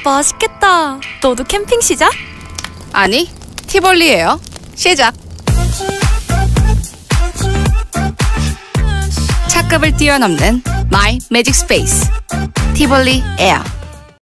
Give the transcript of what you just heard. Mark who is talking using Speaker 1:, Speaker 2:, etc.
Speaker 1: 맛있겠다. 너도 캠핑 시작?
Speaker 2: 아니, 티볼리 에어 시작. 차급을 뛰어넘는 마이 매직 스페이스 티볼리 에어.